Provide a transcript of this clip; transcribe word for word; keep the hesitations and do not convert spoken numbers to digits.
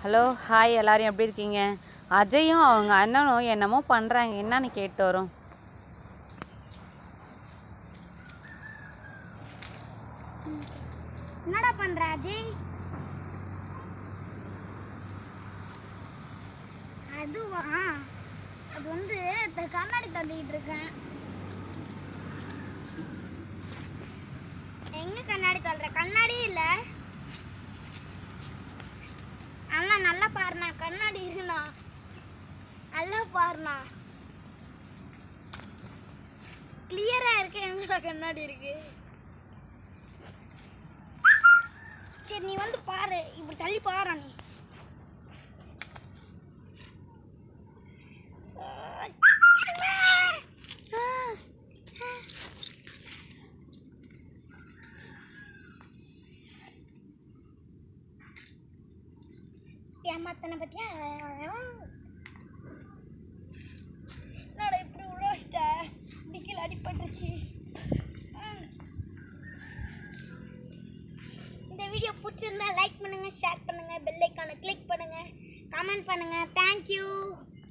Hello hi எல்லாரும் எப்படி இருக்கீங்க? அஜயும் அவங்க அண்ணனும் என்னமோ பண்ணுறாங்க, என்னன்னு கேட்டு வரும். என்னடா பண்ற அஜய்? அதுவா, அது வந்து கண்ணாடி தள்ளிட்டு இருக்கேன். எங்க கண்ணாடி தள்ளுற? கண்ணாடி இல்ல அண்ணா, நல்லா பாருண்ணா, கண்ணாடி இருக்குண்ணா, நல்லா பாருண்ணா, கிளியரா இருக்கு. எங்கடா கண்ணாடி இருக்கு? சரி நீ வந்து பாரு, இப்படி தள்ளி பாரு. நீ ஏமாத்தனை பத்தியா? என்னடா இப்படி உழச்சிட்ட? டிக்கில் அடிபட்டுருச்சு. இந்த வீடியோ பிடிச்சிருந்தா லைக் பண்ணுங்க, ஷேர் பண்ணுங்க, பெல் ஐக்கானை கிளிக் பண்ணுங்க, கமெண்ட் பண்ணுங்க. தேங்க்யூ.